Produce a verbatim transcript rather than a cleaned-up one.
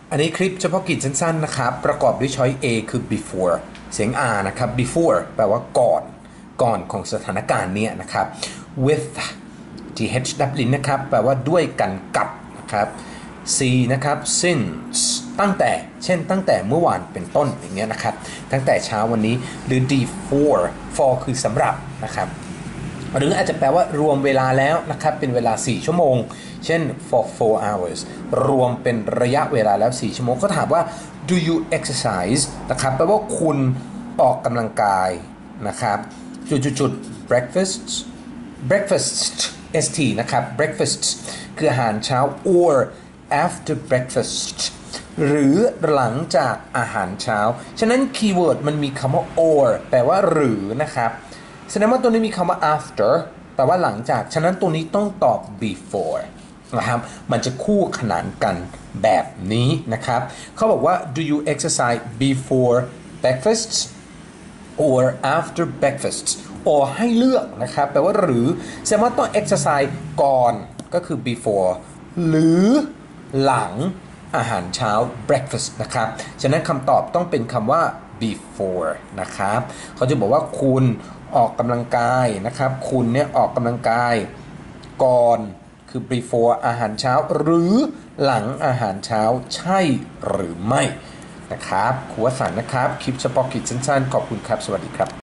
อันนี้คลิปเฉพาะกิจสั้นๆนะครับประกอบด้วยช้อย A คือ before เสียง R นะครับ before แปลว่าก่อนก่อนของสถานการณ์นี้นะครับ with th ดับลินนะครับแปลว่าด้วยกันกับนะครับ C นะครับ since ตั้งแต่เช่นตั้งแต่เมื่อวานเป็นต้นอย่างเงี้ยนะครับตั้งแต่เช้าวันนี้หรือ d for for คือสำหรับนะครับหรืออาจจะแปลว่ารวมเวลาแล้วนะครับเป็นเวลาสี่ชั่วโมงเช่น for four hours รวมเป็นระยะเวลาแล้วสี่ชั่วโมงก็ถามว่า do you exercise นะครับแปลว่าคุณออกกำลังกายนะครับจุดๆๆ breakfast breakfast st นะครับ breakfast คืออาหารเช้า or after breakfast หรือหลังจากอาหารเช้าฉะนั้นคีย์เวิร์ดมันมีคำว่า or แปลว่าหรือนะครับแสดงว่าตัวนี้มีคำว่า after แปลว่าหลังจากฉะนั้นตัวนี้ต้องตอบ before นะครับมันจะคู่ขนานกันแบบนี้นะครับเขาบอกว่า do you exercise before breakfast or after breakfast or ให้เลือกนะครับแปลว่าหรือแสดงว่าต้อง exercise ก่อนก็คือ before หรือหลังอาหารเช้า breakfast นะครับฉะนั้นคำตอบต้องเป็นคำว่า before นะครับเขาจะบอกว่าคุณออกกำลังกายนะครับคุณเนี่ยออกกำลังกายก่อนคือ before อาหารเช้าหรือหลังอาหารเช้าใช่หรือไม่นะครับครูวสันต์นะครับคลิปเฉพาะกิจสั้นๆขอบคุณครับสวัสดีครับ